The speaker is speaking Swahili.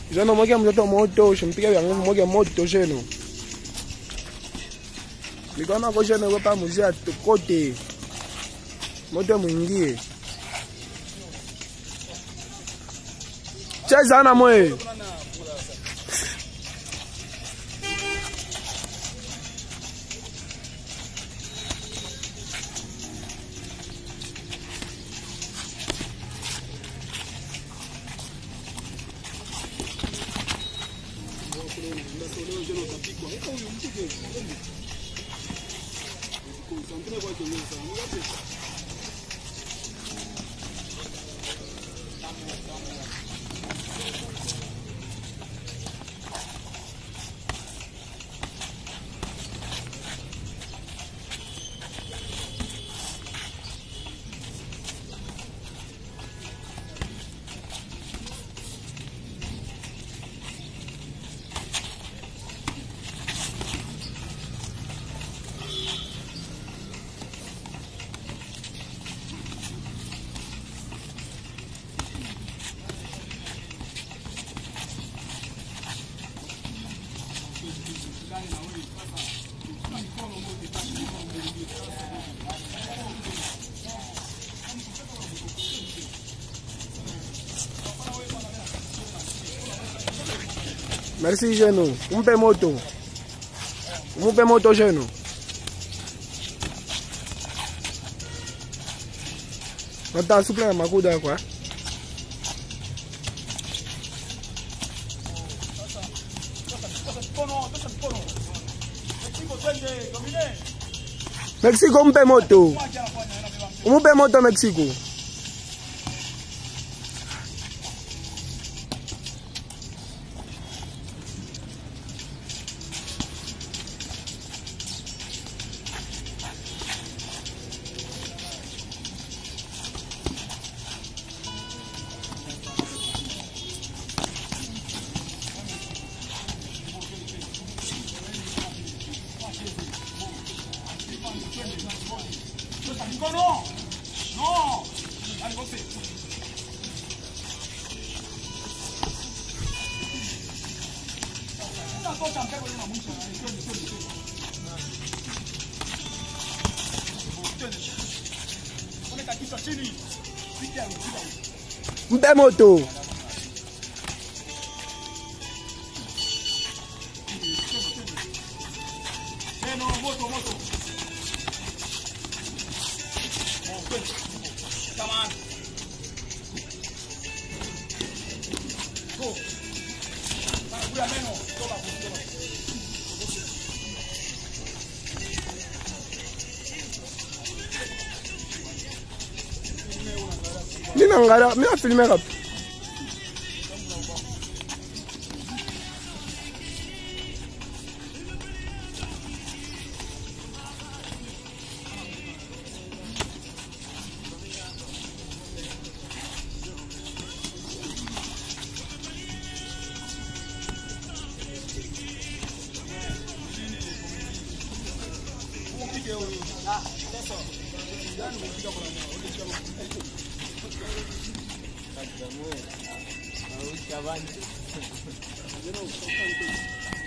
Jeno moja mtoto moto, shimpiga vya moja moto jeno. Mikona ko jeno wepa muzia kote. Moto mwingie. Cheza na mwe. Merci Geno. Umpe moto. Umpe moto Geno. Nata suple na makuda kwa. Mexico umpe moto. Umpe moto Mexico. No, no, dale, José. Una cosa, pego una mucha. Pone taquito chini. Mpe moto. Moto. Come on. Go. Nina ngara, mina filme rap. Avante.